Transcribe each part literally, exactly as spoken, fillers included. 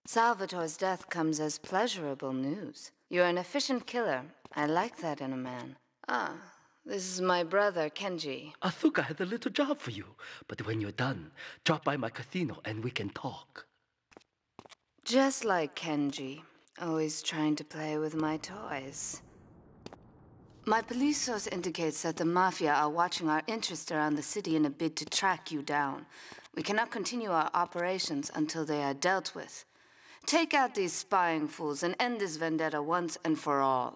Salvatore's death comes as pleasurable news. You're an efficient killer. I like that in a man. Ah, this is my brother, Kenji. Asuka has a little job for you, but when you're done, drop by my casino and we can talk. Just like Kenji, always trying to play with my toys. My police source indicates that the Mafia are watching our interests around the city in a bid to track you down. We cannot continue our operations until they are dealt with. Take out these spying fools and end this vendetta once and for all.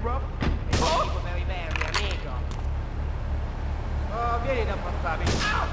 bro? Oh! Very, very amigo. Oh, vieni da papà,